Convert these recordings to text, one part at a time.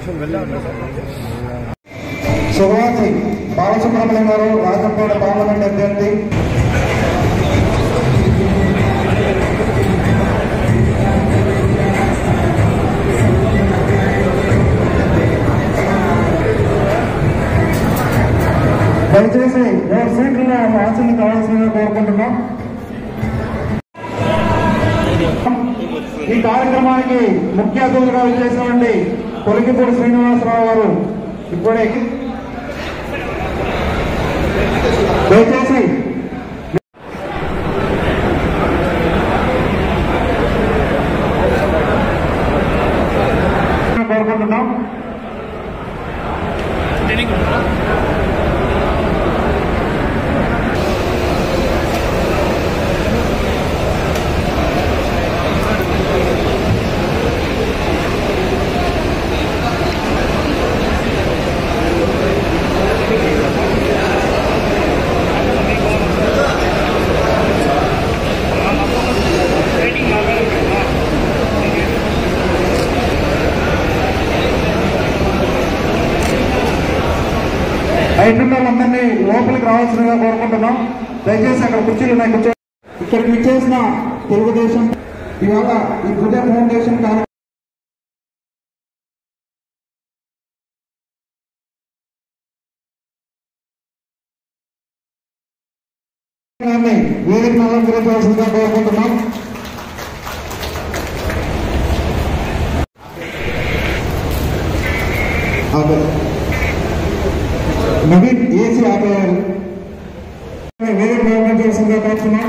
సుభాషి బాలసుబ్రహ్మణ్యం గారు రాజంపేట పార్లమెంట్ అభ్యర్థి. దయచేసి 3 సీట్లలో ఆశలు కావాల్సిందిగా కోరుకుంటున్నాం. ఈ కార్యక్రమానికి ముఖ్య అతిథులుగా విచ్చేసినటువంటి కొలికిపూడి శ్రీనివాసరావు గారు ఇప్పుడే దయచేసి కోరుకుంటున్నాం. అందరినీ లోపలికి రావాల్సిందిగా కోరుకుంటున్నాం. దయచేసి అక్కడ కుర్చీలు ఉన్నాయి, కూర్చో. ఇక్కడికి విచ్చేసిన తెలుగుదేశం ఇవాళ ఈ హృదయ ఫౌండేషన్ వేదికను అలంకరించవలసిందిగా కోరుకుంటున్నాం. నవీన్ ఏసీ ఆపేయాలి. వేదిక అలంకరించవలసిందిగా కోరుతున్నాం.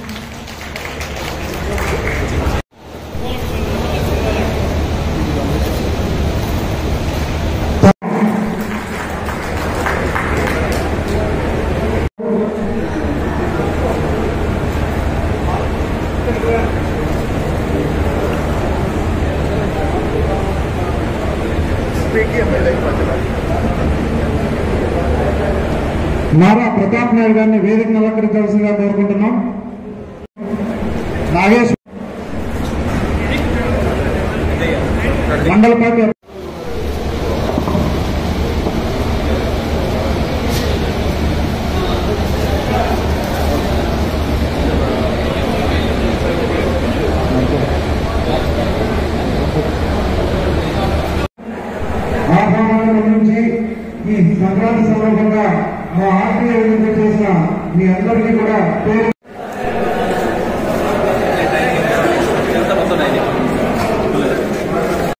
నారా ప్రతాప్ నాయుడు గారిని వేదికను అలంకరించాల్సిందిగా కోరుకుంటున్నాం. నాగేశ్వర మండల పార్టీ నుంచి ఈ సంక్రాంతి సందర్భంగా మా ఆర్టీఐ చేసిన మీ అందరికీ కూడా పేరు